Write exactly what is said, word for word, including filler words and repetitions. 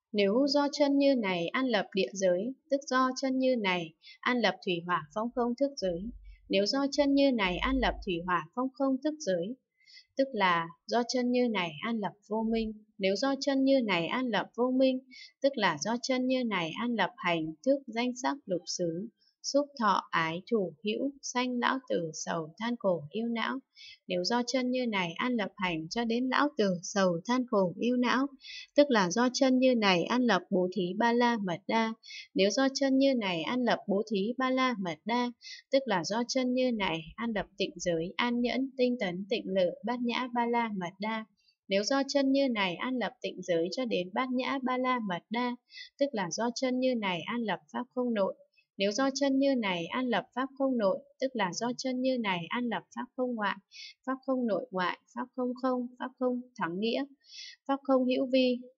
Nếu do chân như này an lập địa giới, tức do chân như này an lập thủy hỏa phong không thức giới. Nếu do chân như này an lập thủy hỏa phong không thức giới, tức là do chân như này an lập vô minh. Nếu do chân như này an lập vô minh, tức là do chân như này an lập hành thức danh sắc lục xứ, xúc thọ ái thủ hữu sanh lão tử sầu than khổ yêu não. Nếu do chân như này an lập hành cho đến lão tử sầu than khổ yêu não, tức là do chân như này an lập bố thí ba la mật đa. Nếu do chân như này an lập bố thí ba la mật đa, tức là do chân như này an lập tịnh giới, an nhẫn, tinh tấn, tịnh lự, bát nhã, ba la mật đa. Nếu do chân như này an lập tịnh giới cho đến bát nhã, ba la mật đa, tức là do chân như này an lập pháp không nội. Nếu do chân như này an lập pháp không nội, tức là do chân như này an lập pháp không ngoại, pháp không nội ngoại, pháp không không, pháp không thắng nghĩa, pháp không hữu vi,